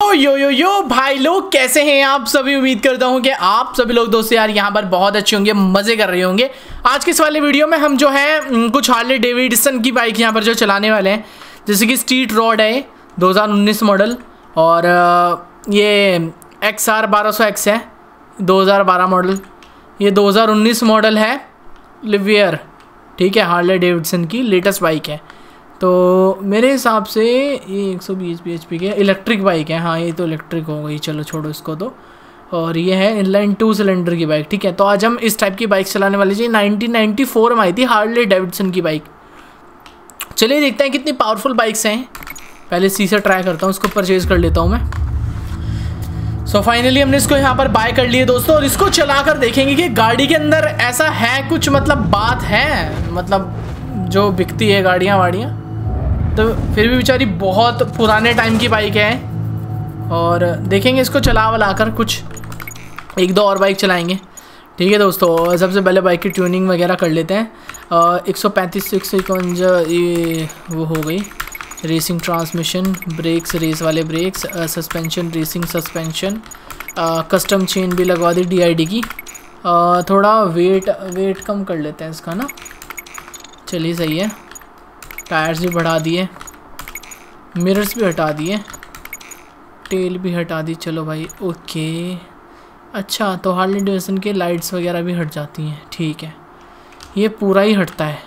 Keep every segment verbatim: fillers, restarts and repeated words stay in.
यो यो यो यो भाई लोग कैसे हैं आप सभी। उम्मीद करता हूं कि आप सभी लोग दोस्तों यार यहाँ पर बहुत अच्छे होंगे, मज़े कर रहे होंगे। आज के इस वाले वीडियो में हम जो है कुछ हार्ले डेविडसन की बाइक यहाँ पर जो चलाने वाले हैं, जैसे कि स्ट्रीट रॉड है दो हज़ार उन्नीस मॉडल, और ये एक्स आर बारह सौ एक्स है दो हज़ार बारह मॉडल। ये दो हज़ार उन्नीस मॉडल है लिवियर, ठीक है, हार्ले डेविडसन की लेटेस्ट बाइक है। तो मेरे हिसाब से ये एक सौ बीस बी एच पी के इलेक्ट्रिक बाइक है। हाँ, ये तो इलेक्ट्रिक हो गई, चलो छोड़ो इसको तो। और ये है इनलाइन टू सिलेंडर की बाइक, ठीक है। तो आज हम इस टाइप की बाइक चलाने वाले जी। नाइनटीन नाइंटी फोर में आई थी हार्ले डेविडसन की बाइक। चलिए देखते हैं कितनी पावरफुल बाइक्स हैं। पहले सी से ट्राई करता हूँ, इसको परचेज कर लेता हूँ मैं। सो so, फाइनली हमने इसको यहाँ पर बाय कर लिए दोस्तों, और इसको चला कर देखेंगे कि गाड़ी के अंदर ऐसा है कुछ, मतलब बात है, मतलब जो बिकती है गाड़ियाँ वाड़ियाँ, तो फिर भी बेचारी बहुत पुराने टाइम की बाइक है। और देखेंगे इसको चला वला कर, कुछ एक दो और बाइक चलाएंगे, ठीक है दोस्तों। सबसे पहले बाइक की ट्यूनिंग वगैरह कर लेते हैं। एक सौ पैंतीस एक सौ इक्यावन ये वो हो गई। रेसिंग ट्रांसमिशन, ब्रेक्स रेस वाले brakes, suspension racing suspension, custom chain भी लगवा दी डी आई डी की। आ, थोड़ा वेट वेट कम कर लेते हैं इसका ना, चलिए सही है। टायर्स भी बढ़ा दिए, मिरर्स भी हटा दिए, टेल भी हटा दी, चलो भाई ओके। अच्छा, तो हार्ले डेविडसन के लाइट्स वगैरह भी हट जाती हैं, ठीक है। ये पूरा ही हटता है,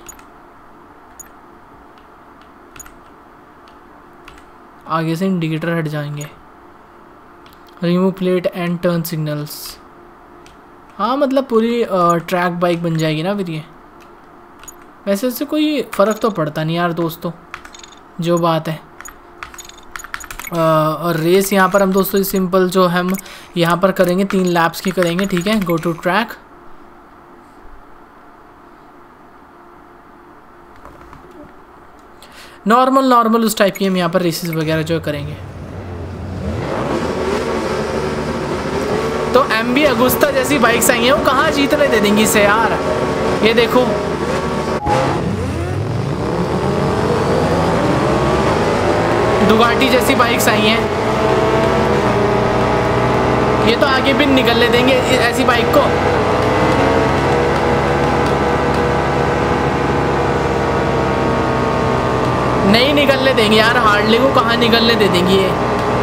आगे से इंडिकेटर हट जाएंगे। Remove plate and turn signals, हाँ मतलब पूरी ट्रैक बाइक बन जाएगी ना फिर ये। वैसे इससे कोई फ़र्क तो पड़ता नहीं यार दोस्तों, जो बात है। आ, और रेस यहाँ पर हम दोस्तों सिंपल जो हम यहाँ पर करेंगे, तीन लैप्स की करेंगे, ठीक है। Go to track, normal normal उस टाइप की हम यहाँ पर रेसेस वगैरह जो करेंगे। तो एम बी अगुस्ता जैसी बाइक्स आई हैं, वो कहाँ जीतने दे देंगी इसे यार। ये देखो, दुगाटी जैसी बाइक्स आई हैं, ये तो आगे भी निकलने देंगे ऐसी बाइक को। नहीं निकलने देंगे यार, हार्ले को कहाँ निकलने दे देंगी ये।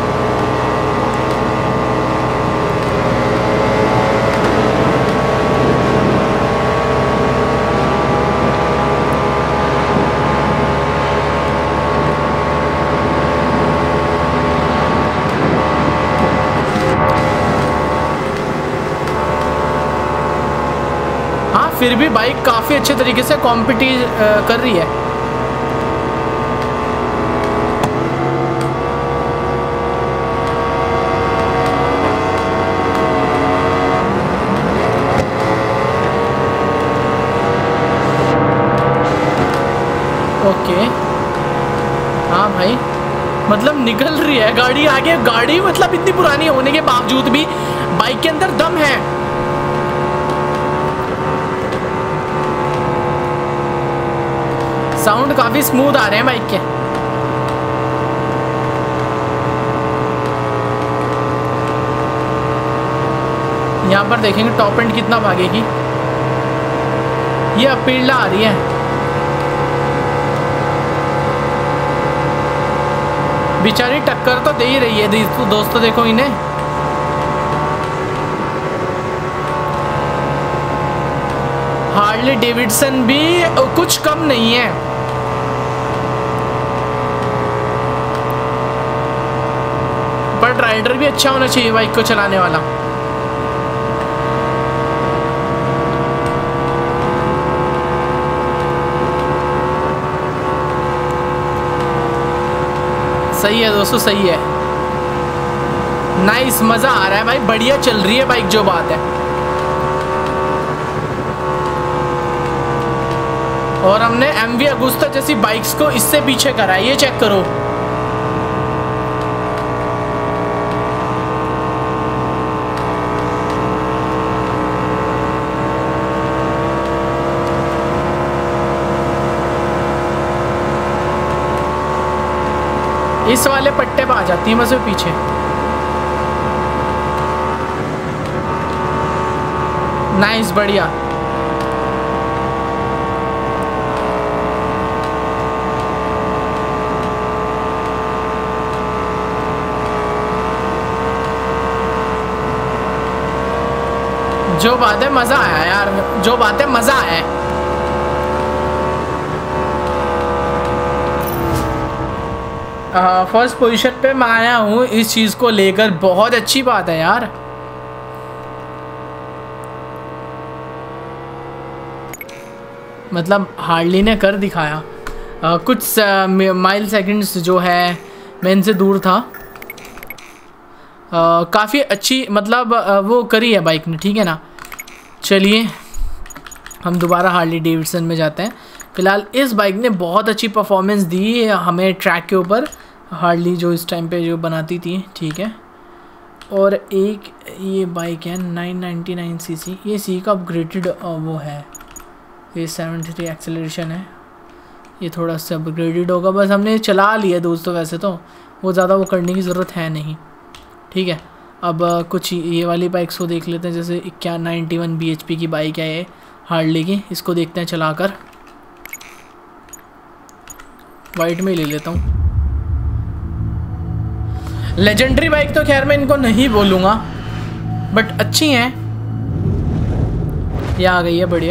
फिर भी बाइक काफ़ी अच्छे तरीके से कॉम्पिटी कर रही है। ओके, हाँ भाई, मतलब निकल रही है गाड़ी आगे। गाड़ी मतलब इतनी पुरानी होने के बावजूद भी बाइक के अंदर दम है। साउंड काफ़ी स्मूथ आ रहे हैं बाइक के। यहाँ पर देखेंगे टॉप एंड कितना भागेगी। ये अपीला आ रही है, बेचारी टक्कर तो दे ही रही है दोस्तों, देखो इन्हें। हार्ले डेविडसन भी कुछ कम नहीं है। बट राइडर भी अच्छा होना चाहिए बाइक को चलाने वाला। सही है दोस्तों, सही है, नाइस, मज़ा आ रहा है भाई, बढ़िया चल रही है बाइक, जो बात है। और हमने एम वी अगुस्ता जैसी बाइक्स को इससे पीछे करा है, ये चेक करो। इस वाले पट्टे पे आ जाती है बस वो पीछे। नाइस, बढ़िया। जो बात है मजा आया यार, जो बात है मजा आया। फर्स्ट पोजीशन पे मैं आया हूँ इस चीज को लेकर, बहुत अच्छी बात है यार। मतलब हार्डली ने कर दिखाया। आ, कुछ माइल सेकंड्स जो है मैं इनसे दूर था। काफ़ी अच्छी मतलब आ, वो करी है बाइक ने, ठीक है ना। चलिए हम दोबारा हार्ली डेविडसन में जाते हैं। फ़िलहाल इस बाइक ने बहुत अच्छी परफॉर्मेंस दी है हमें ट्रैक के ऊपर, हार्ली जो इस टाइम पे जो बनाती थी, ठीक है। और एक ये बाइक है नाइन नाइन्टी नाइन सीसी, ये सी का अपग्रेडेड वो है। ये सेवेंटी थ्री एक्सेलरेशन है, ये थोड़ा सा अपग्रेडेड होगा। बस हमने चला लिया दोस्तों, वैसे तो वो ज़्यादा वो करने की ज़रूरत है नहीं, ठीक है। अब कुछ ये वाली बाइक्स को देख लेते हैं, जैसे क्या ninety one B H P की बाइक है ये हार्ली की, इसको देखते हैं चलाकर। वाइट में ले लेता हूँ। लेजेंडरी बाइक तो खैर मैं इनको नहीं बोलूँगा, बट अच्छी हैं। ये आ गई है, बढ़िया।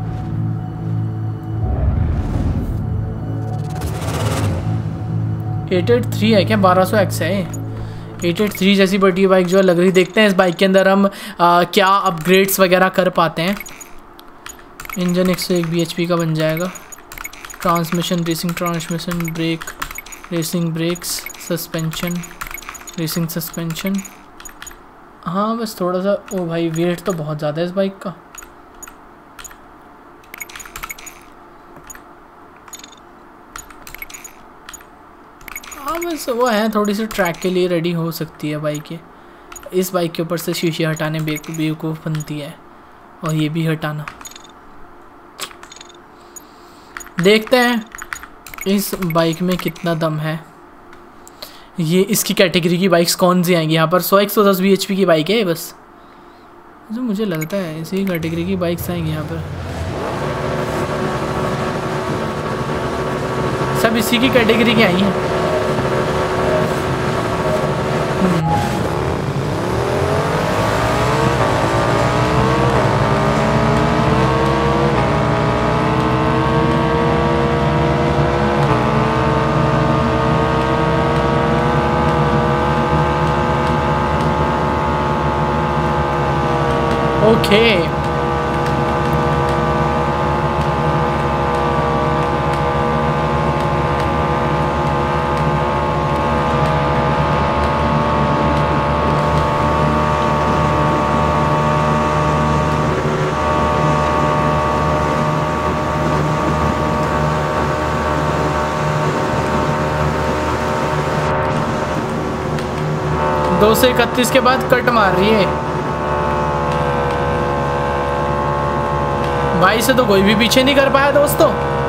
एट एट थ्री है क्या, बारह सौ एक्स है। एट एट थ्री जैसी बड़ी बाइक जो है लग रही। देखते हैं इस बाइक के अंदर हम आ, क्या अपग्रेड्स वगैरह कर पाते हैं। इंजन एक सौ एक बी एच पी का बन जाएगा। Transmission racing transmission, brake racing brakes, suspension racing suspension. हाँ बस थोड़ा सा, ओ भाई वेट तो बहुत ज़्यादा है इस बाइक का। हाँ बस वो है, थोड़ी सी ट्रैक के लिए रेडी हो सकती है बाइक ये। इस बाइक के ऊपर से शीशे हटाने बेवकूफ़ बनती है, और ये भी हटाना। देखते हैं इस बाइक में कितना दम है। ये इसकी कैटेगरी की बाइक्स कौन सी आएंगी यहाँ पर। सौ एक सौ दस बी एच पी की बाइक है बस, जो मुझे लगता है इसी कैटेगरी की बाइक्स आएंगी यहाँ पर। सब इसी की कैटेगरी की आई हैं। ओके दो सौ इकतीस के बाद कट मार रही है भाई से, तो कोई भी पीछे नहीं कर पाया दोस्तों।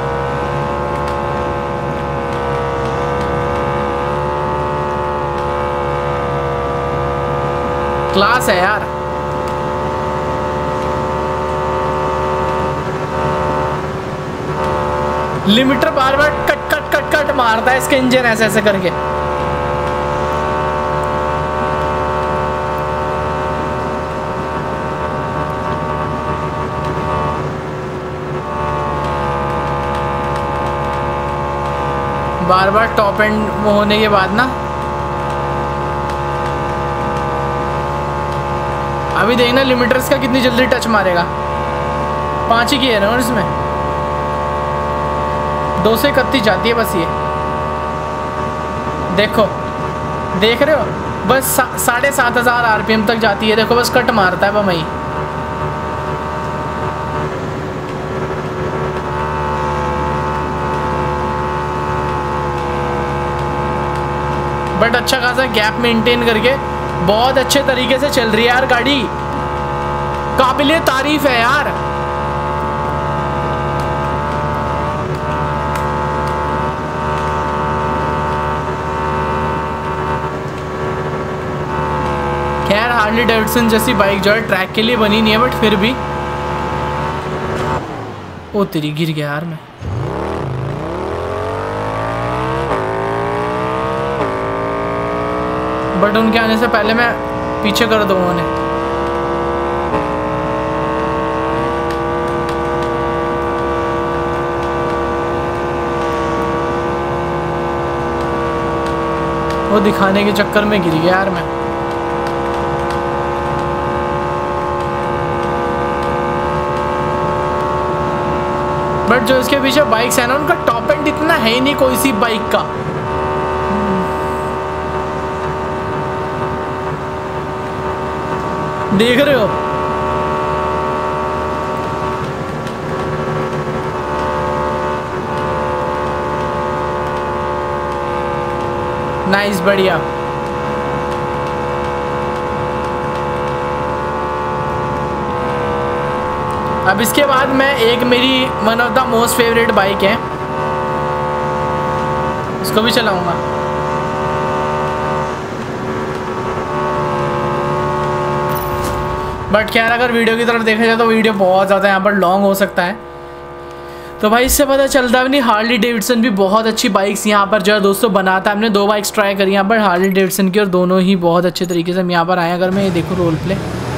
क्लास है यार। लिमिटर बार बार कट कट कट कट मारता है इसका इंजन ऐसे ऐसे करके। बार बार टॉप एंड होने के बाद ना, अभी देखना लिमिटर्स का कितनी जल्दी टच मारेगा। पांच ही गियर है और इसमें दो सौ इकतीस जाती है बस। ये देखो, देख रहे हो, बस साढ़े सात हजार आरपीएम तक जाती है। देखो बस कट मारता है बमई। बट अच्छा खासा गैप मेंटेन करके बहुत अच्छे तरीके से चल रही है यार गाड़ी, काबिले तारीफ है यार। खैर हार्ली डेविडसन जैसी बाइक जो है ट्रैक के लिए बनी नहीं है, बट फिर भी ओ तेरी, गिर गया यार मैं। बट उनके आने से पहले मैं पीछे कर दूंगा उन्हें। वो दिखाने के चक्कर में गिर गया यार मैं। बट जो इसके पीछे बाइक्स है ना, उनका टॉप एंड इतना है ही नहीं कोई सी बाइक का। देख रहे हो? नाइस, बढ़िया। अब इसके बाद मैं एक मेरी one of the most favourite bike है, उसको भी चलाऊंगा। बट खैर अगर वीडियो की तरफ देखा जाए तो वीडियो बहुत ज़्यादा यहाँ पर लॉन्ग हो सकता है, तो भाई इससे पता चलता भी नहीं। हार्ली डेविडसन भी बहुत अच्छी बाइक्स यहाँ पर जो है दोस्तों बनाता है। हमने दो बाइक्स ट्राई करी यहाँ पर हार्ली डेविडसन की, और दोनों ही बहुत अच्छे तरीके से हम यहाँ पर आए। अगर मैं ये देखूँ रोल प्ले,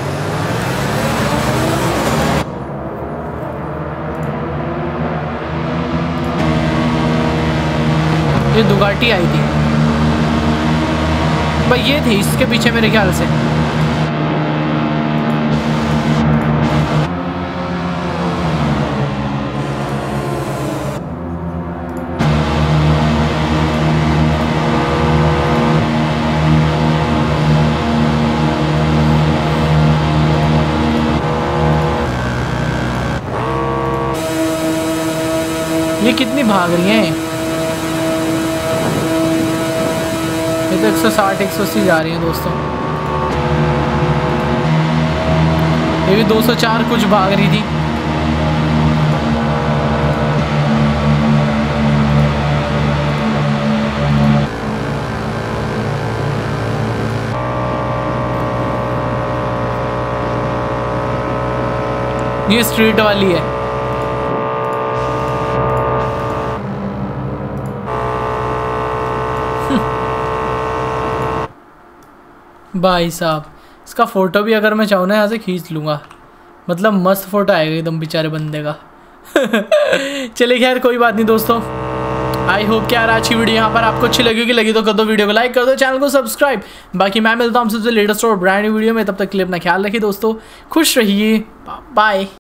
ये दुगाटी आई थी भाई, ये थी इसके पीछे मेरे ख्याल से। ये कितनी भाग रही हैं? ये तो एक सौ साठ एक सौ अस्सी जा रही हैं दोस्तों। ये भी दो सौ चार कुछ भाग रही थी। ये स्ट्रीट वाली है। भाई साहब इसका फ़ोटो भी अगर मैं चाहूँ ना यहाँ से खींच लूँगा, मतलब मस्त फ़ोटो आएगा एकदम बेचारे बंदे का। चलिए खैर कोई बात नहीं दोस्तों, आई होप कि यार आज की वीडियो यहाँ पर आपको अच्छी लगी होगी। लगी तो कर दो वीडियो को लाइक, कर दो चैनल को सब्सक्राइब। बाकी मैं मिलता हूँ सबसे लेटेस्ट और ब्रांड न्यू वीडियो में, तब तक के लिए अपना ख्याल रखिए दोस्तों, खुश रहिए, बाय।